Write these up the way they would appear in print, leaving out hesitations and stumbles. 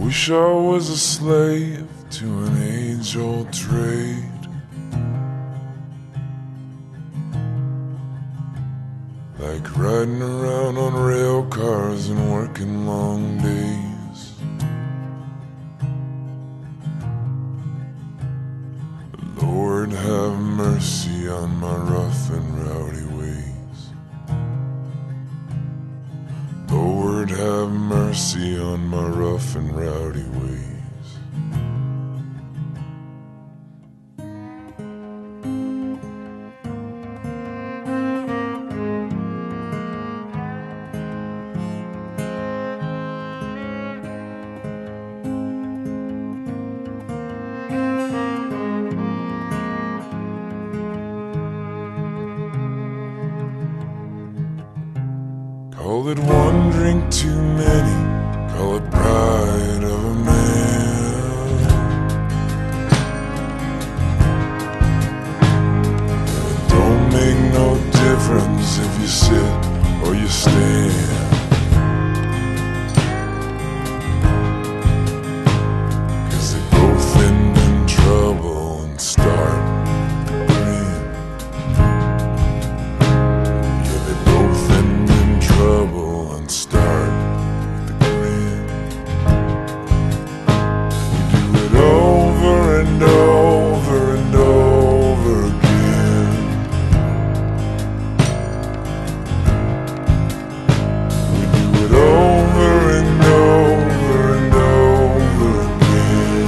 Wish I was a slave to an age-old trade, like riding around on rail cars and working long days. Lord, have mercy on my rough and rowdy ways. Lord, have mercy on my rough and rowdy ways. Call it one drink too many, call it pride of a man. It don't make no difference if you sit or you stand, 'cause they both end in trouble and start to grin. Yeah, they both end in trouble and start with a grin. We do it over and over and over again. We do it over and over and over again.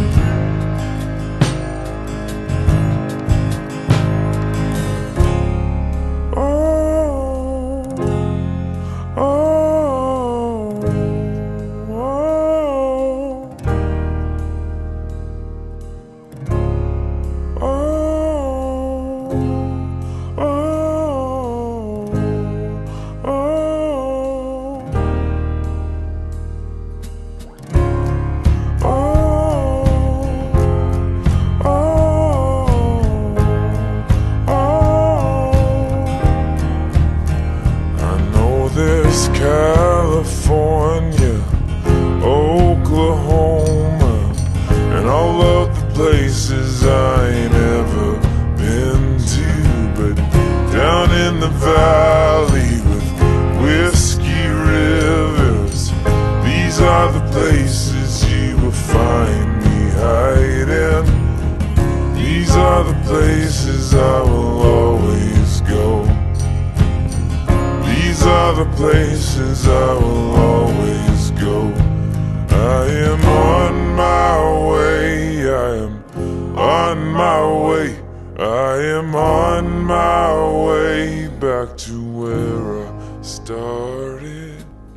There's California, Oklahoma, and all of the places I ain't ever been to. But down in the valley with whiskey rivers, these are the places you will find me hiding. These are the places I will always go. These are the places I will always go. I am on my way, I am on my way, I am on my way back to where I started.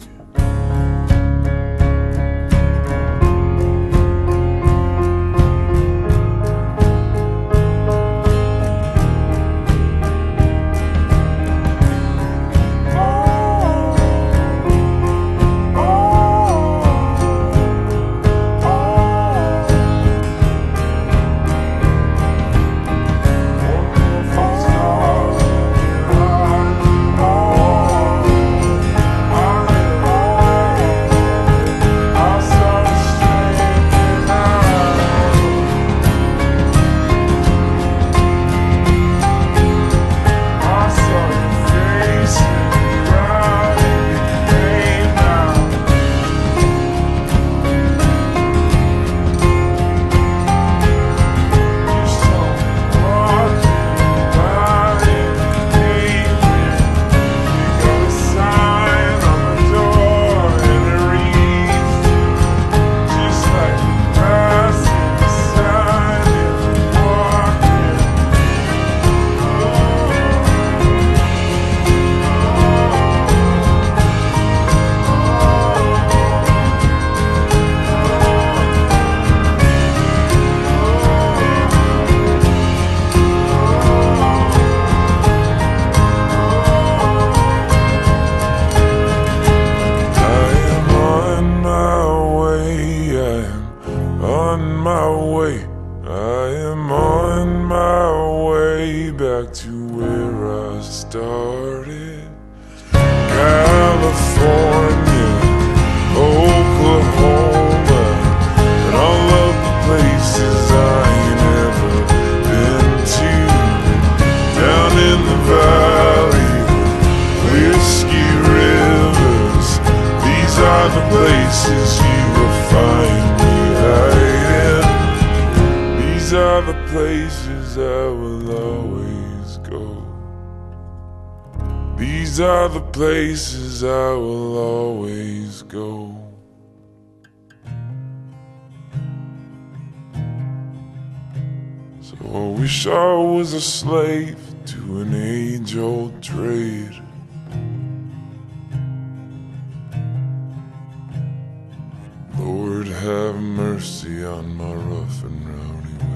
back to where I started. California, Oklahoma, are the places you will find me hiding. These are the places I will always go. These are the places I will always go. So I wish I was a slave to an age-old trade. Lord, have mercy on my rough and rowdy